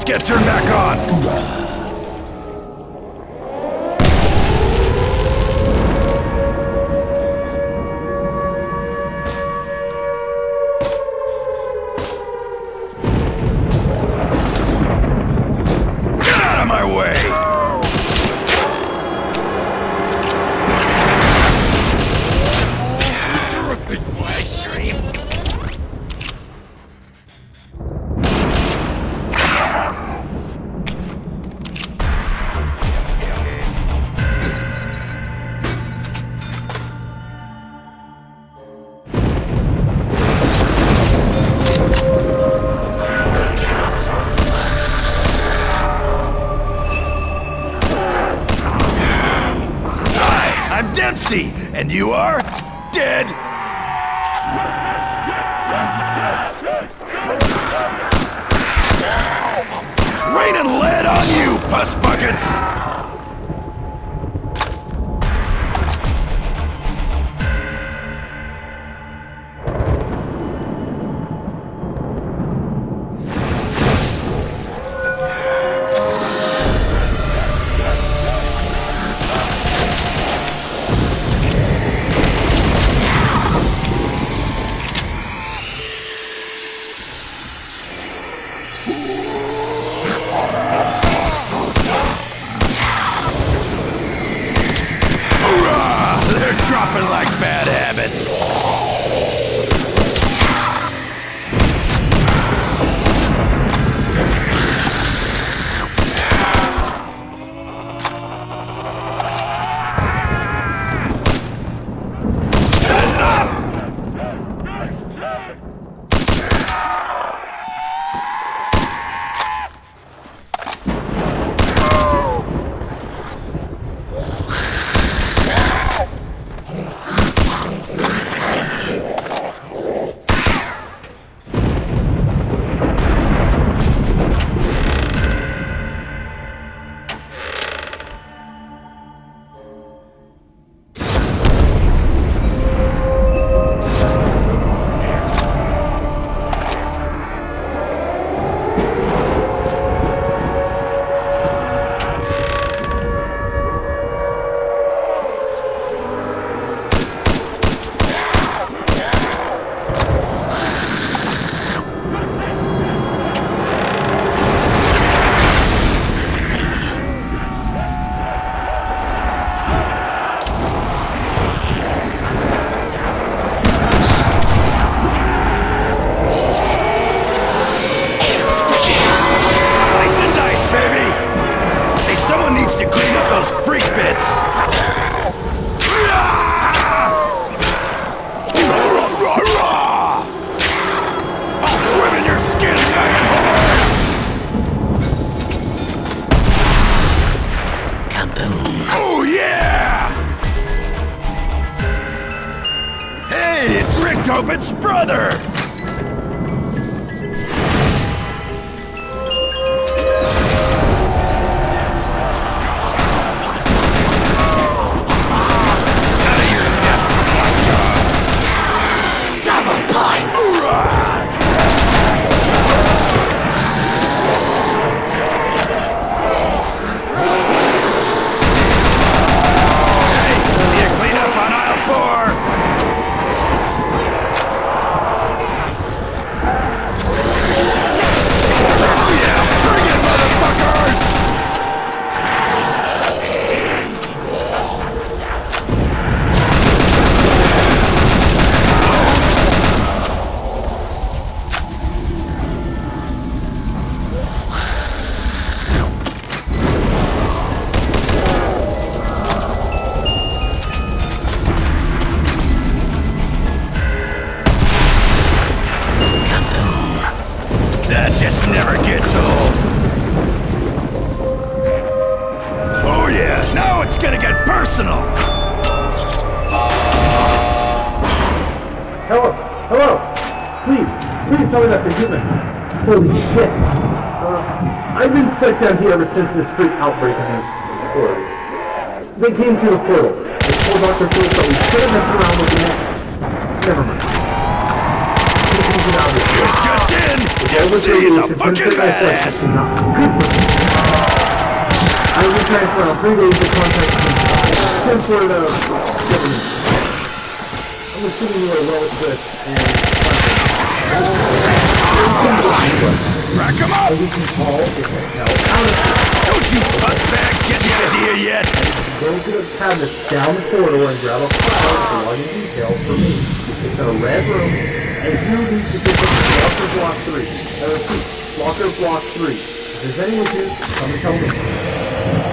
get turned back on! Get out of my way! Terrific, my stream! I'm Dempsey, and you are dead. It's raining lead on you, puss buckets. Dropping like bad habits. Oh yeah! Hey, it's Rick Tobin's brother! That just never gets old. Oh yeah, now it's gonna get personal. Hello, hello. Please tell me that's a human. Holy shit. I've been stuck down here ever since this freak outbreak in these forest. They came through the portal. They told Dr. Phillips that we shouldn't mess around with the next. Never mind. It's just in! He's a fucking badass! Good for me. I was retired for around 3 days to contact some sort of government. I'm assuming you are well equipped and Rack him up! we can call if it's hell out of here. Don't you pussbags get the idea yet? Go to the cabinet down the corridor and grab a file belonging detail for me. It's in a red room, and you need to pick up Locker Block 3. I repeat, Locker Block 3. If there's anyone here, come and tell me.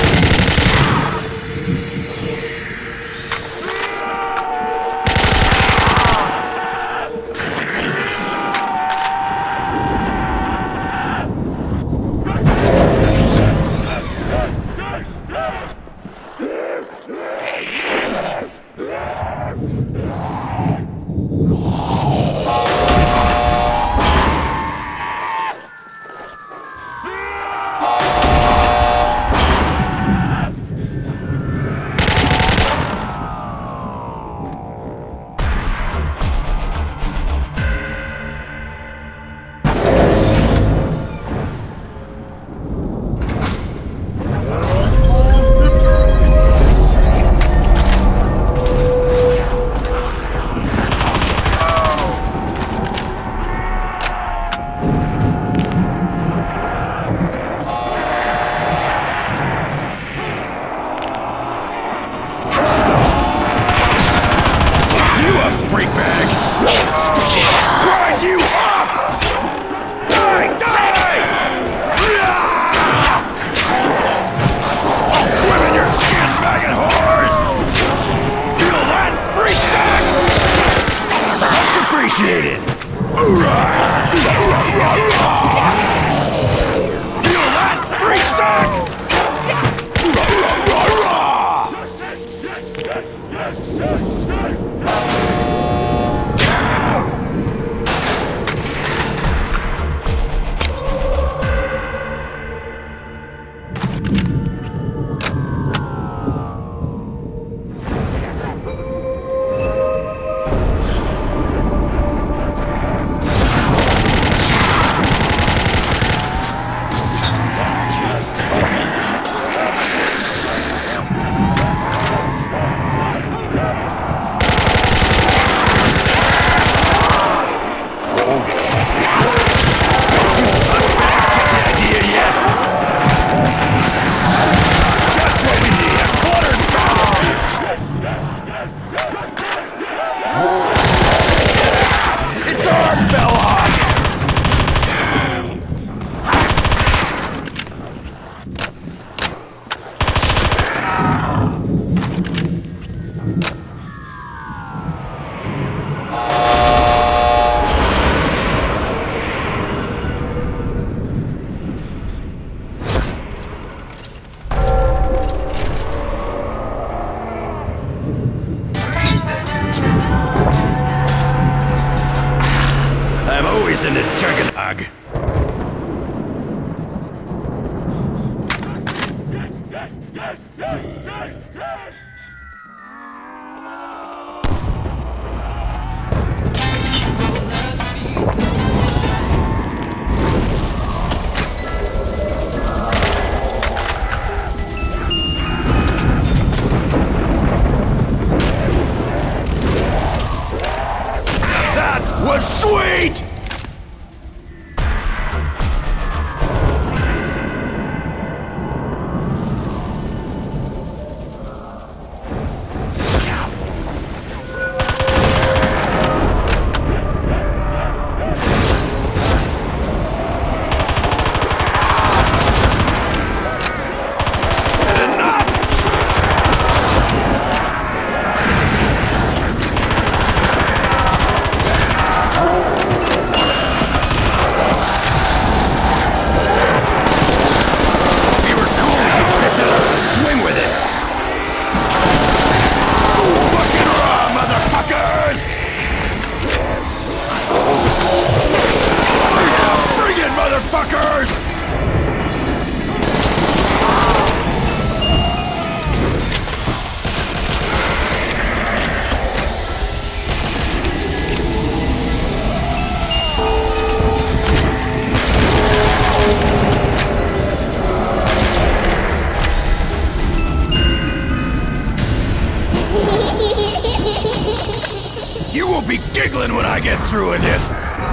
In the chicken hog. That was sweet! You will be giggling when I get through with you!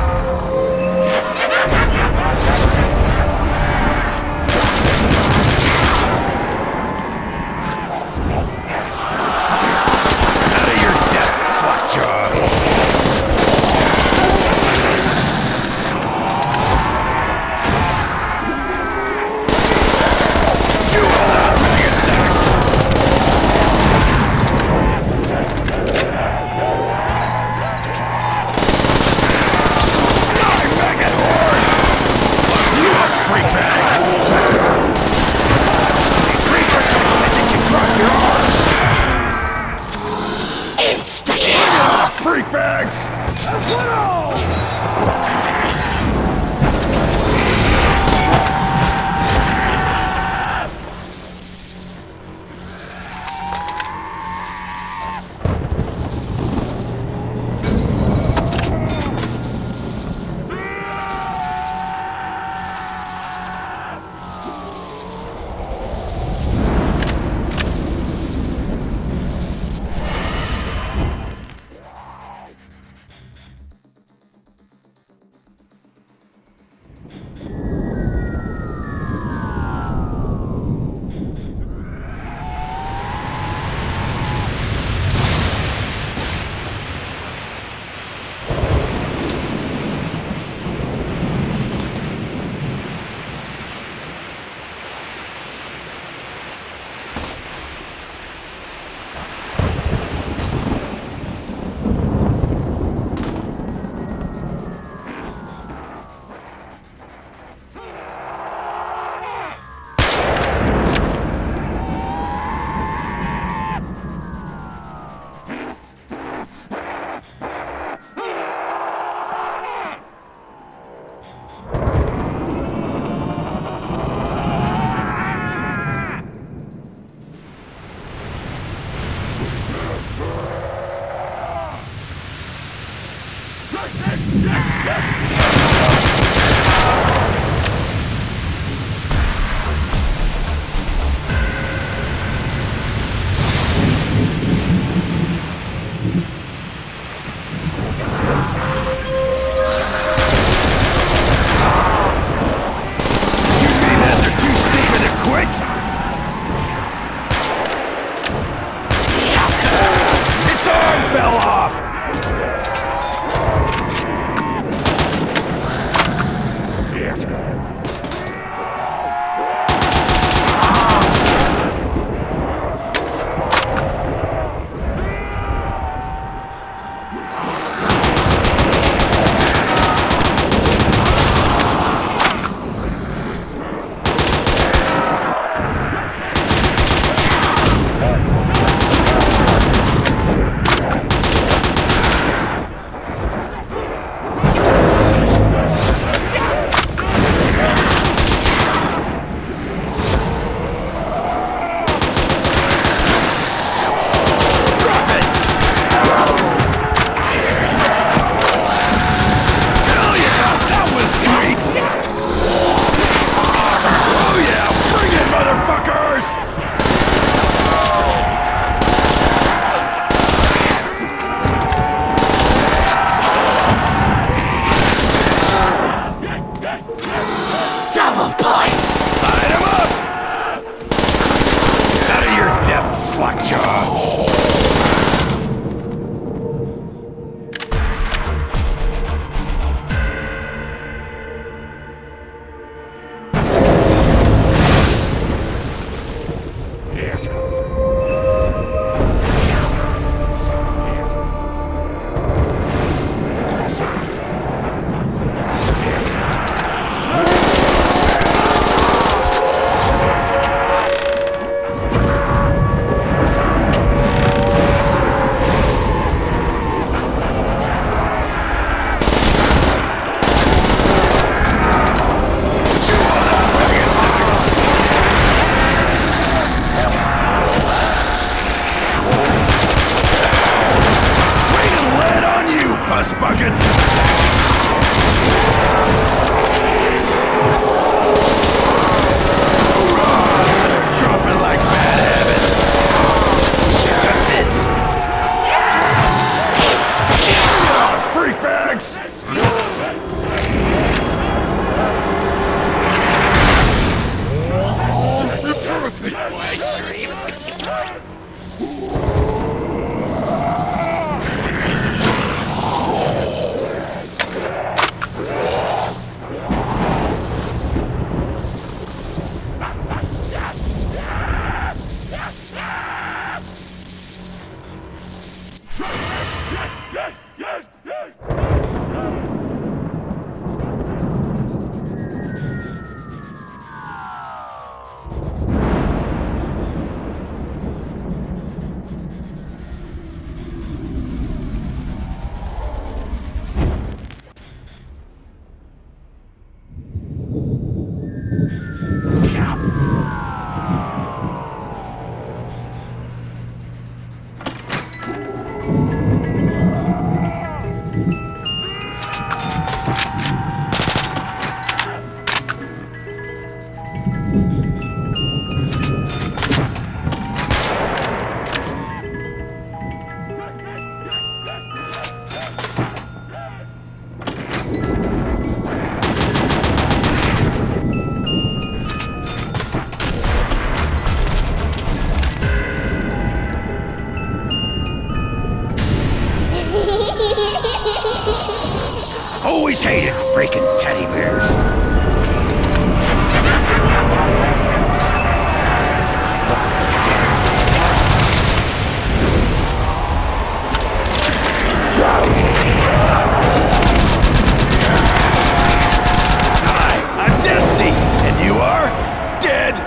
Out of your depth, slackjaw! Chew on that, maggot sacks! Freak bags! It's Always hated freaking teddy bears. Hi, I'm Dempsey, and you are dead.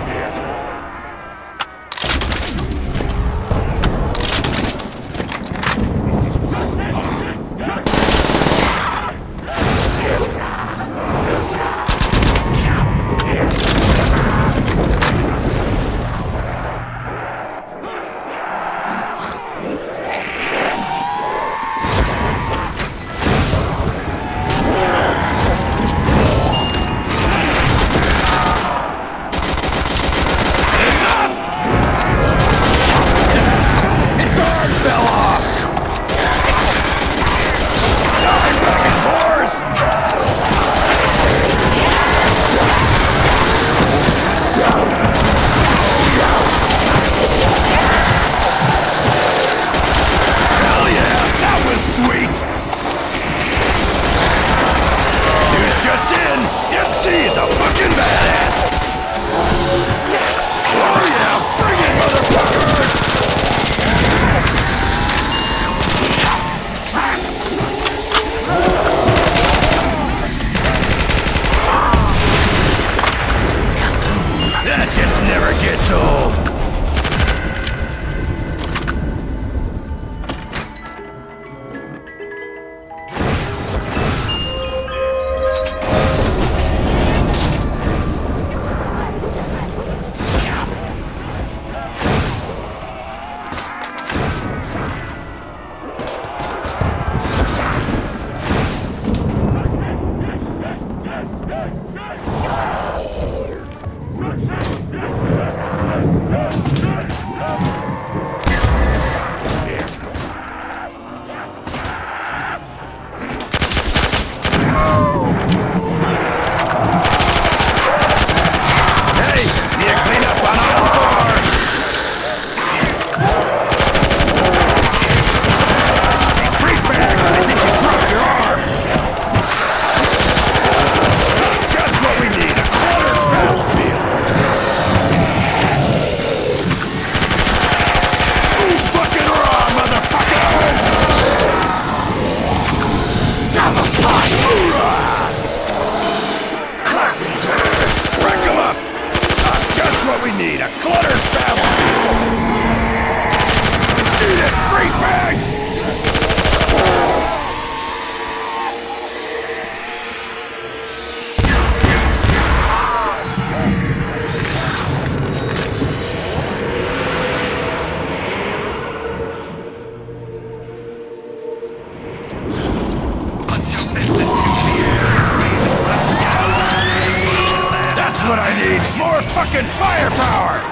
fucking firepower!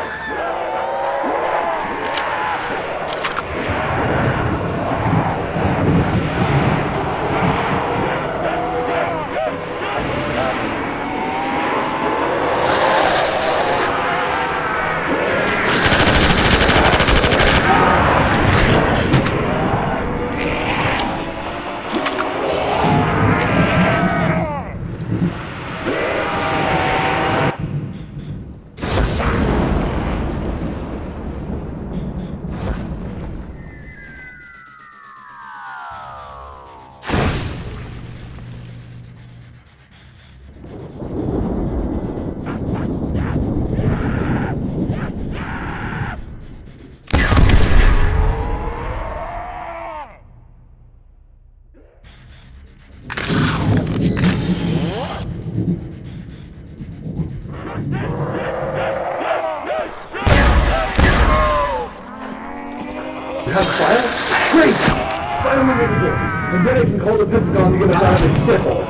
Great! Finally made it. And then I can call the Pentagon to get us out of this shithole.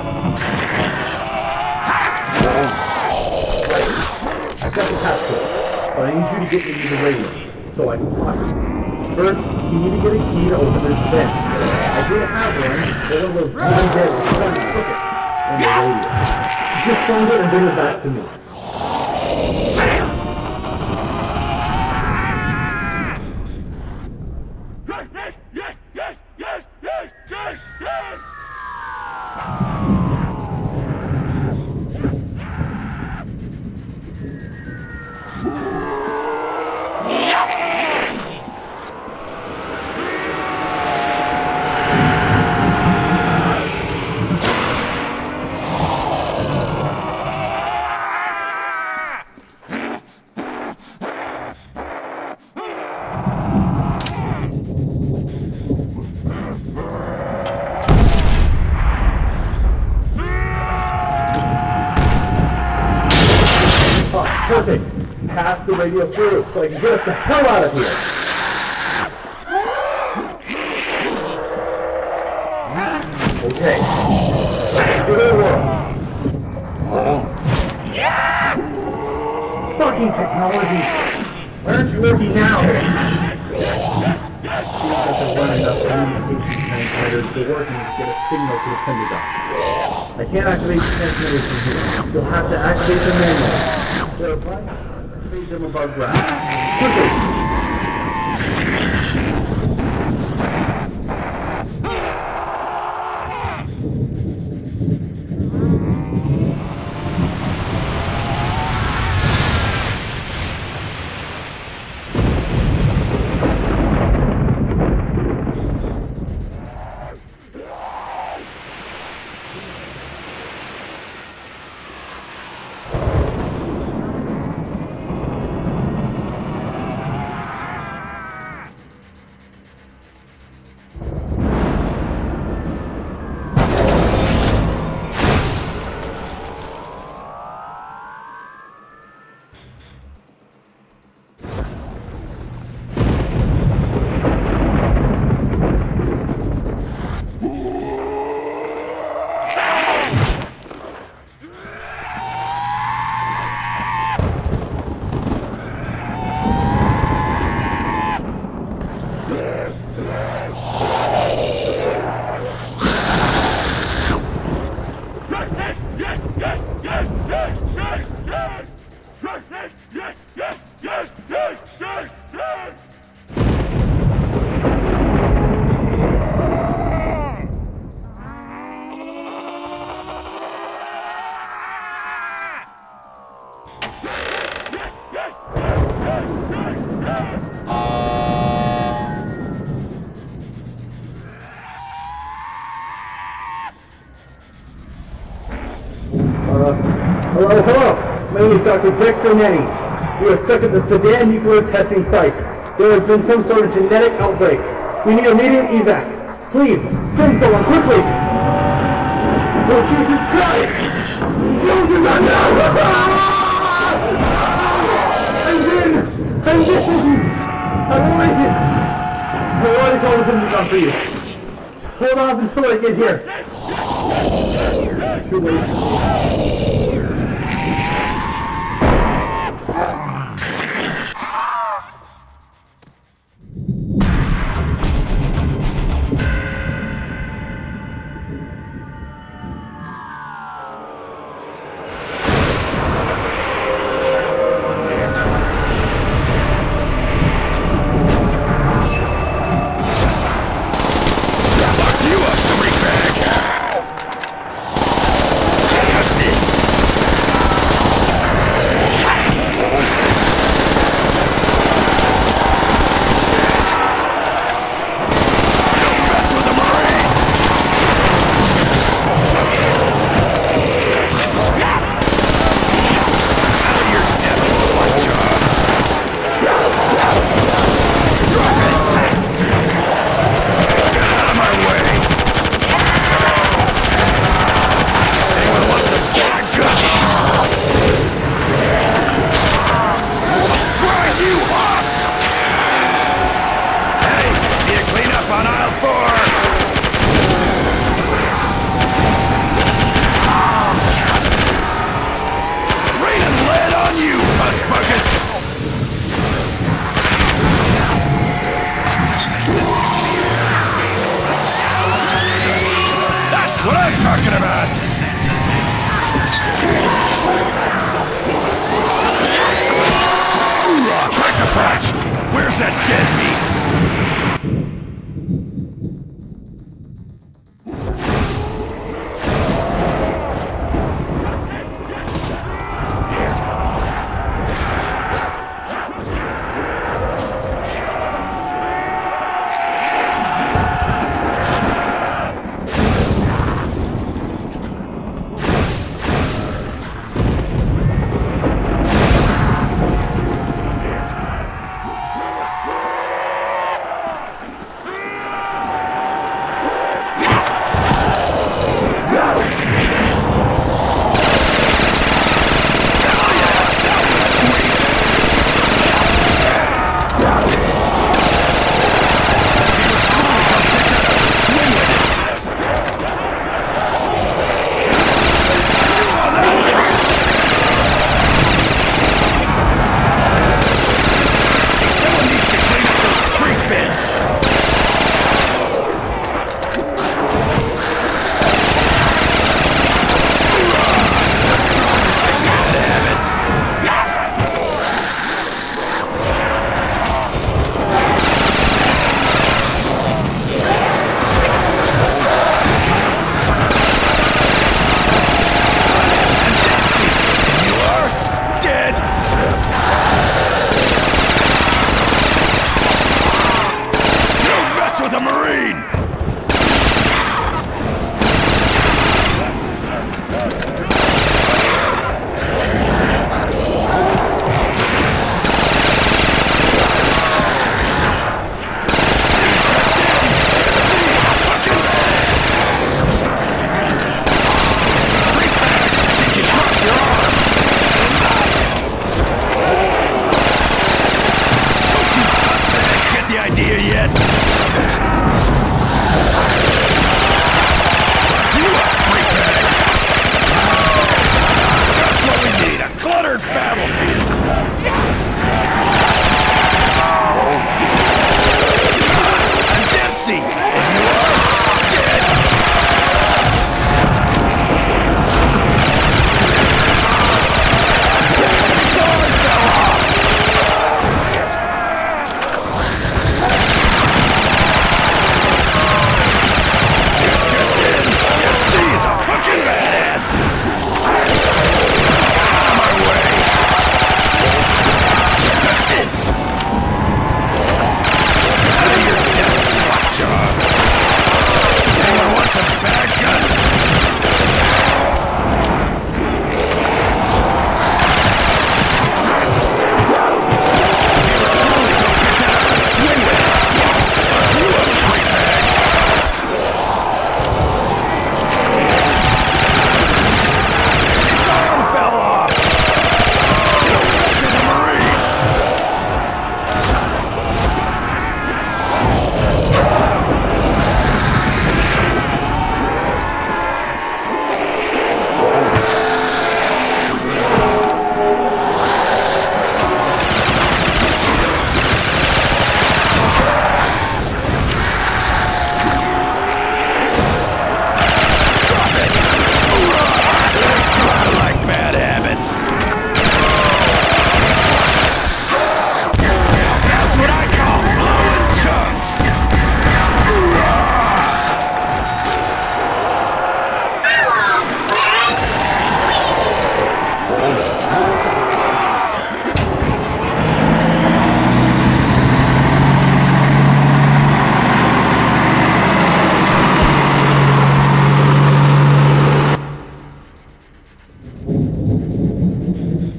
Right. I've got the passport, but I need you to get me the radio so I can talk to you. First, you need to get a key to open this vent. I didn't have one, but one of those really dead was trying to cook it on the radio. Just find it and bring it back to me. Perfect. Pass the radio through so I can get us the hell out of here. Okay. Give it a whirl. Fucking technology. Why aren't you working now? Seems like there weren't enough communication transmitters to work and get a signal to the Pentagon. I can't activate the transmitters from here. You'll have to activate them manually. There are pipes. Activate them above ground. Quickly! Hello. My name is Dr. Dexter Nennies. We are stuck at the Sedan nuclear testing site. There has been some sort of genetic outbreak. We need immediate evac. Please, send someone quickly! Oh, Jesus Christ! Moses, I'm now! I'm in! I don't like it! I already called the Pentagon for you. Just hold off until I get here. Too late. Where's that dead meat?